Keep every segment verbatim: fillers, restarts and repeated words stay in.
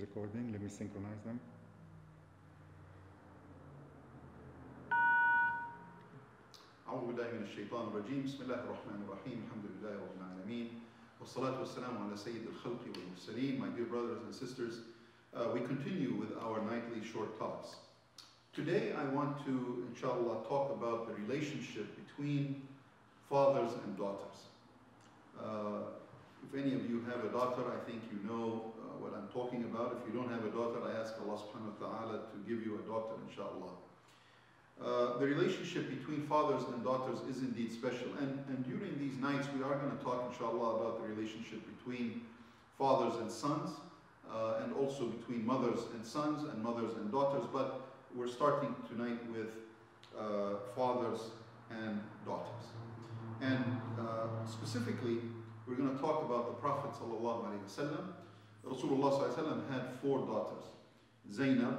recording. Let me synchronize them. أعوذ بالله من الشيطان الرجيم بسم الله الرحمن الرحيم الحمد لله رب العالمين والصلاة والسلام على سيد الخلق والمرسلين. My dear brothers and sisters, uh, we continue with our nightly short talks. Today I want to, inshallah, talk about the relationship between fathers and daughters. Uh, if any of you have a daughter, I think you know uh, what I'm talking about. If you don't have a daughter, I ask Allah subhanahu wa ta'ala to give you a daughter, inshallah. Uh, the relationship between fathers and daughters is indeed special, and, and during these nights we are going to talk inshallah about the relationship between fathers and sons, uh, and also between mothers and sons and mothers and daughters, but we're starting tonight with uh, fathers and daughters. And uh, specifically we're going to talk about the Prophet sallallahu alaihi wasallam. Rasulullah sallallahu alaihi wasallam had four daughters: Zainab,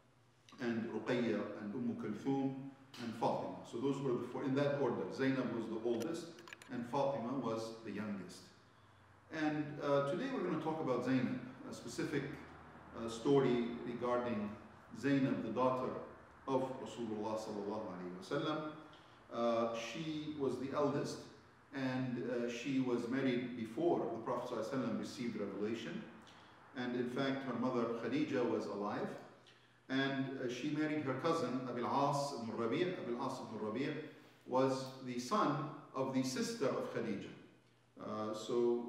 and Ruqayya, and Umm Kulthum, and Fatima. So those were the four, in that order. Zainab was the oldest, and Fatima was the youngest. And uh, today we're going to talk about Zainab, a specific uh, story regarding Zainab, the daughter of Rasulullah sallallahu alaihi wasallam. Uh, she was the eldest, and uh, she was married before the Prophet sallallahu alaihi wasallam received revelation. And in fact, her mother Khadija was alive. And uh, she married her cousin Abil As ibn Rabi'. Abil As ibn Rabi' was the son of the sister of Khadija. Uh, so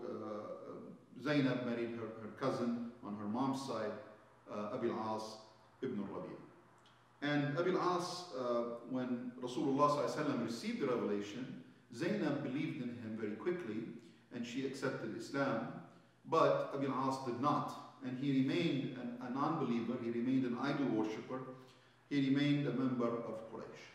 uh, Zainab married her, her cousin on her mom's side, uh, Abil As ibn Rabi'. And Abil As, uh, when Rasulullah sallallahu alaihi wasallam received the revelation, Zainab believed in him very quickly, and she accepted Islam. But Abil As did not. And he remained an, a non-believer, he remained an idol worshipper, he remained a member of Quraysh.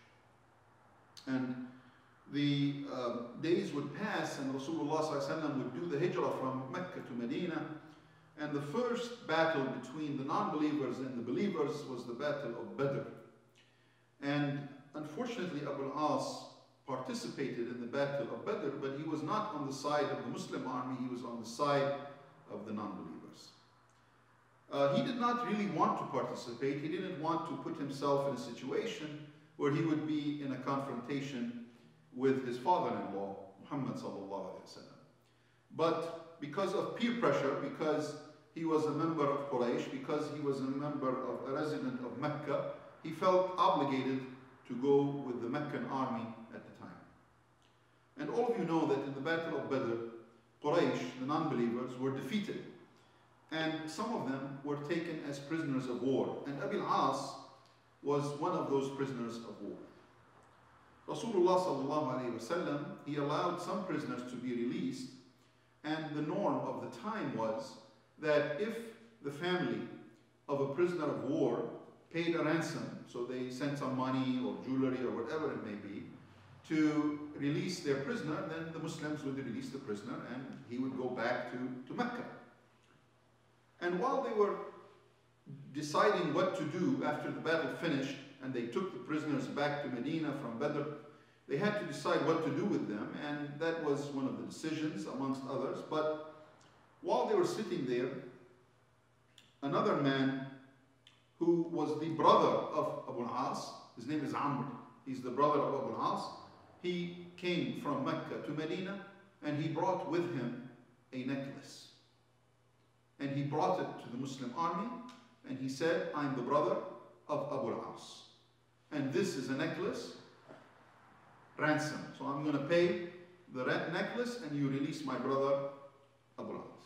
And the uh, days would pass, and Rasulullah sallallahu alaihi wasallam would do the hijrah from Mecca to Medina, and the first battle between the non-believers and the believers was the battle of Badr. And unfortunately Abu al-As participated in the battle of Badr, but he was not on the side of the Muslim army, he was on the side of the non-believers. Uh, he did not really want to participate. He didn't want to put himself in a situation where he would be in a confrontation with his father-in-law, Muhammad sallallahu alaihi wasallam. But because of peer pressure, because he was a member of Quraysh, because he was a member of a resident of Mecca, he felt obligated to go with the Meccan army at the time. And all of you know that in the Battle of Badr, Quraysh, the non-believers, were defeated. And some of them were taken as prisoners of war. And Abil As was one of those prisoners of war. Rasulullah sallallahu alaihi wasallam, he allowed some prisoners to be released. And the norm of the time was that if the family of a prisoner of war paid a ransom, so they sent some money or jewelry or whatever it may be, to release their prisoner, then the Muslims would release the prisoner and he would go back to, to Mecca. And while they were deciding what to do after the battle finished and they took the prisoners back to Medina from Badr, they had to decide what to do with them, and that was one of the decisions amongst others. But while they were sitting there, another man who was the brother of Abu al-As, his name is Amr, he's the brother of Abu al-As, he came from Mecca to Medina and he brought with him a necklace. And he brought it to the Muslim army, and he said, I'm the brother of Abu al-As. And this is a necklace, ransom. So I'm going to pay the necklace and you release my brother Abu al-As.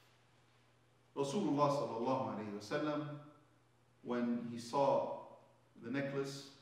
Rasulullah sallallahu alayhi wasallam, when he saw the necklace,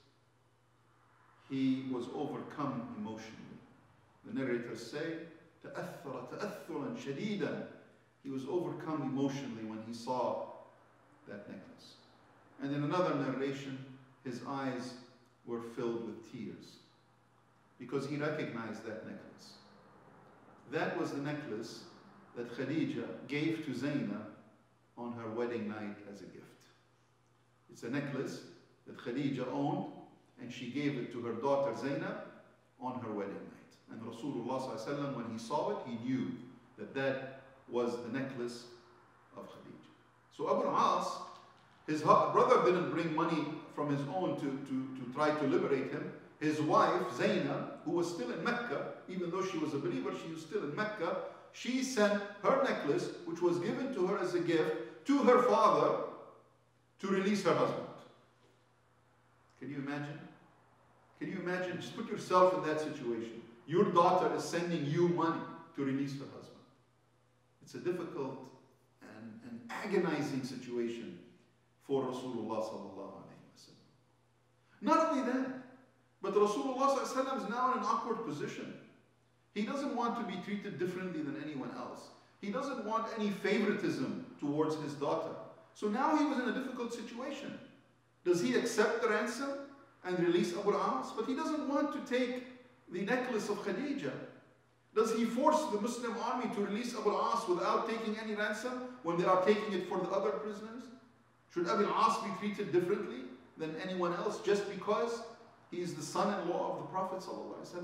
he was overcome emotionally. The narrators say, تأثر تأثرا شديدا. He was overcome emotionally when he saw that necklace. And in another narration, his eyes were filled with tears because he recognized that necklace. That was the necklace that Khadija gave to Zainab on her wedding night as a gift. It's a necklace that Khadija owned, and she gave it to her daughter Zainab on her wedding night. And Rasulullah sallallahu alaihi wasallam, when he saw it, he knew that that was the necklace of Khadija. So Abu al-As, his brother didn't bring money from his own to, to, to try to liberate him. His wife, Zainab, who was still in Mecca, even though she was a believer, she was still in Mecca, she sent her necklace, which was given to her as a gift, to her father to release her husband. Can you imagine? Can you imagine? Just put yourself in that situation. Your daughter is sending you money to release her husband. It's a difficult and, and agonizing situation for Rasulullah sallallahu alayhi wa sallam. Not only that, but Rasulullah sallallahu alayhi wa sallam is now in an awkward position. He doesn't want to be treated differently than anyone else. He doesn't want any favoritism towards his daughter. So now he was in a difficult situation. Does he accept the ransom and release Abu al-As? But he doesn't want to take the necklace of Khadija. Does he force the Muslim army to release Abu al-As without taking any ransom when they are taking it for the other prisoners? Should Abu al-As be treated differently than anyone else just because he is the son-in-law of the Prophet ﷺ?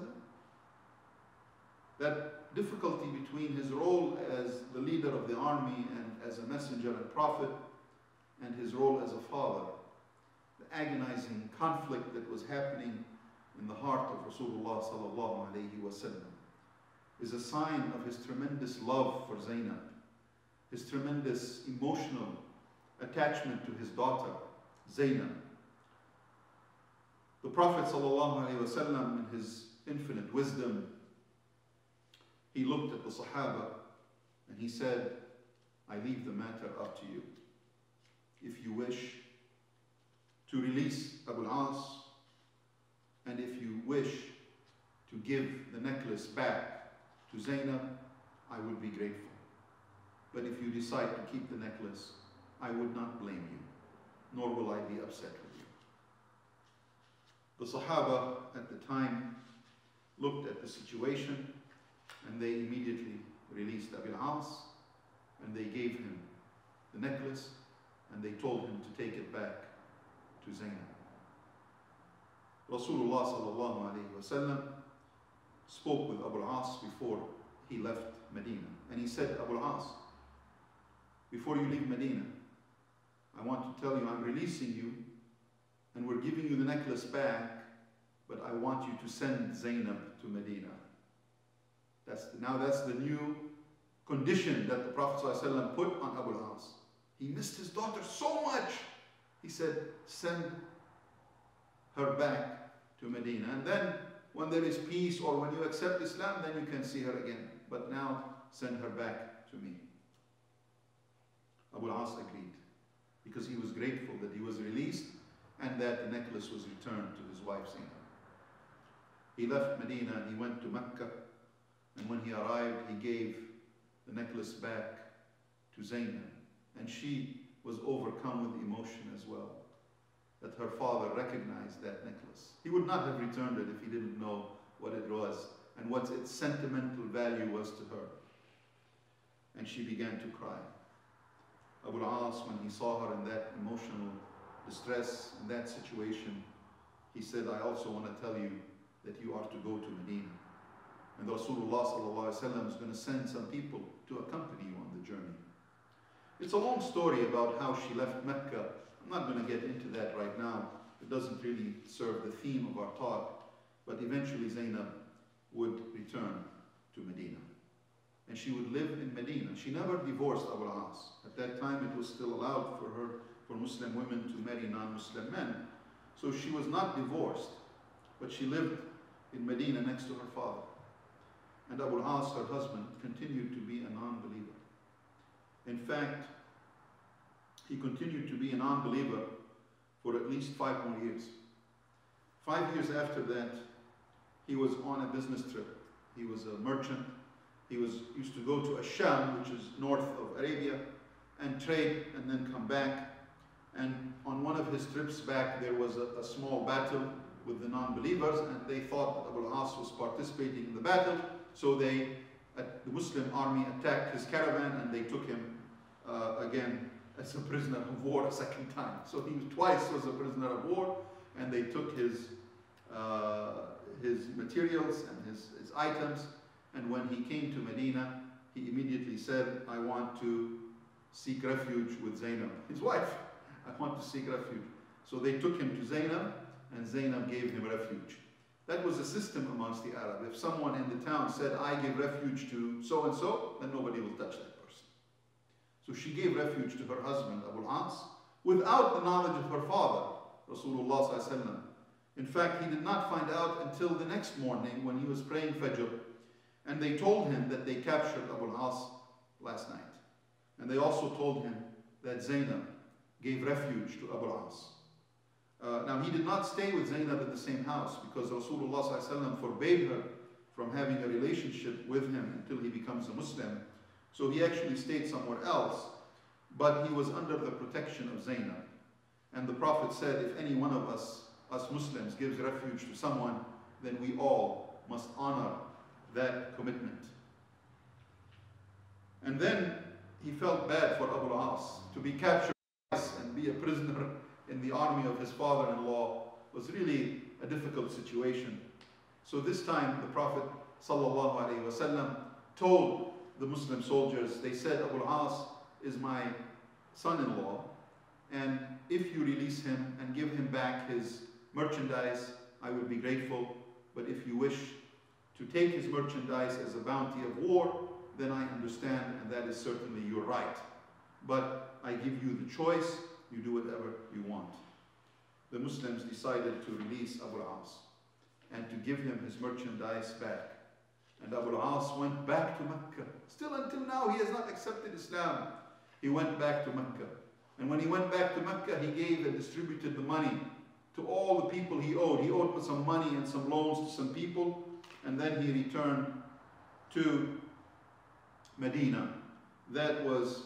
That difficulty between his role as the leader of the army and as a messenger and prophet and his role as a father, the agonizing conflict that was happening in the heart of Rasulullah sallallahu alayhi wa sallam, is a sign of his tremendous love for Zainab, his tremendous emotional attachment to his daughter, Zainab. The Prophet sallallahu alayhi wa sallam, in his infinite wisdom, he looked at the Sahaba and he said, I leave the matter up to you. If you wish to release Abu al-As, and if you wish to give the necklace back to Zainab, I would be grateful. But if you decide to keep the necklace, I would not blame you, nor will I be upset with you. The Sahaba at the time looked at the situation and they immediately released Abu al-As and they gave him the necklace and they told him to take it back to Zainab. Rasulullah sallallahu alayhi wa sallam spoke with Abu al-As before he left Medina, and he said, Abu al-As, before you leave Medina, I want to tell you I'm releasing you and we're giving you the necklace back, but I want you to send Zainab to Medina. That's the, now that's the new condition that the Prophet ﷺ put on Abu al-As. He missed his daughter so much. He said, send her back to Medina. And then when there is peace or when you accept Islam, then you can see her again. But now send her back to me. Abu al-As agreed because he was grateful that he was released and that the necklace was returned to his wife Zainab. He left Medina and he went to Mecca, and when he arrived he gave the necklace back to Zainab, and she was overcome with emotion as well, that her father recognized that necklace. He would not have returned it if he didn't know what it was and what its sentimental value was to her. And she began to cry. Abu al-As, when he saw her in that emotional distress, in that situation, he said, I also want to tell you that you are to go to Medina. And Rasulullah sallallahu alaihi wasallam is going to send some people to accompany you on the journey. It's a long story about how she left Mecca. I'm not going to get into that right now. It doesn't really serve the theme of our talk. But eventually Zainab would return to Medina. And she would live in Medina. She never divorced Abu al-As. At that time it was still allowed for her, for Muslim women to marry non-Muslim men. So she was not divorced, but she lived in Medina next to her father. And Abu al-As, her husband, continued to be a non-believer. In fact, he continued to be a non-believer for at least five more years. Five years after that, he was on a business trip. He was a merchant. He was used to go to Asham, which is north of Arabia, and trade and then come back. And on one of his trips back, there was a, a small battle with the non-believers, and they thought that Abu al-As was participating in the battle. So they, uh, the Muslim army attacked his caravan and they took him uh, again as a prisoner of war a second time. So he was twice was a prisoner of war, and they took his uh, his materials and his, his items. And when he came to Medina, he immediately said, I want to seek refuge with Zainab, his wife. I want to seek refuge. So they took him to Zainab, and Zainab gave him refuge. That was a system amongst the Arab. If someone in the town said, I give refuge to so-and-so, then nobody will touch that person. So she gave refuge to her husband, Abu al-As, without the knowledge of her father, Rasulullah sallallahu alaihi wasallam. In fact, he did not find out until the next morning when he was praying Fajr, and they told him that they captured Abu al-As last night. And they also told him that Zainab gave refuge to Abu al-As. Uh, now, he did not stay with Zainab in the same house because Rasulullah sallallahu alaihi wasallam forbade her from having a relationship with him until he becomes a Muslim. So he actually stayed somewhere else, but he was under the protection of Zainab. And the Prophet said, if any one of us, us Muslims, gives refuge to someone, then we all must honor that commitment. And then he felt bad for Abu al-As. To be captured and be a prisoner in the army of his father-in-law was really a difficult situation. So this time the Prophet sallallahu alaihi wasallam told the Muslim soldiers, they said, Abu al-As is my son-in-law, and if you release him and give him back his merchandise, I will be grateful. But if you wish to take his merchandise as a bounty of war, then I understand, and that is certainly your right. But I give you the choice, you do whatever you want. The Muslims decided to release Abu al-As and to give him his merchandise back. And Abu al-As went back to Mecca. Still until now he has not accepted Islam. He went back to Mecca. And when he went back to Mecca, he gave and distributed the money to all the people he owed. He owed some money and some loans to some people, and then he returned to Medina. That was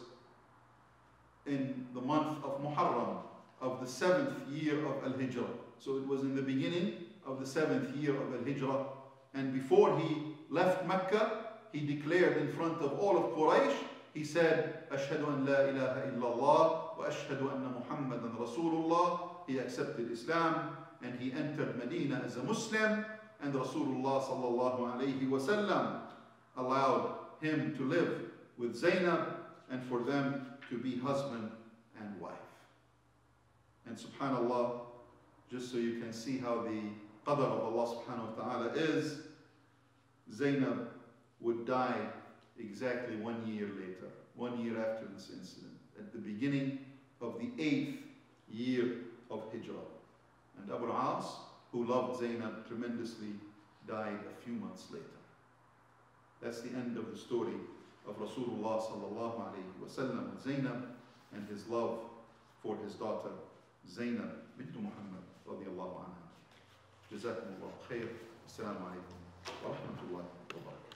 in the month of Muharram of the seventh year of Al-Hijrah. So it was in the beginning of the seventh year of Al-Hijrah. And before he left Mecca, he declared in front of all of Quraysh, he said, Ashhadu an la ilaha illallah wa ashhadu anna Muhammadan Rasulullah. He accepted Islam and he entered Medina as a Muslim, and Rasulullah sallallahu alayhi wasallam allowed him to live with Zainab and for them to be husband and wife. And subhanallah, just so you can see how the qadr of Allah subhanahu wa ta'ala is, Zainab would die exactly one year later, one year after this incident, at the beginning of the eighth year of Hijrah. And Abu al-As, who loved Zainab tremendously, died a few months later. That's the end of the story of Rasulullah sallallahu alayhi wa sallam with Zainab and his love for his daughter Zainab bint Muhammad radiyallahu anha. Jazakumullah khair. Assalamu alaikum wa rahmatullahi wa barakatuh.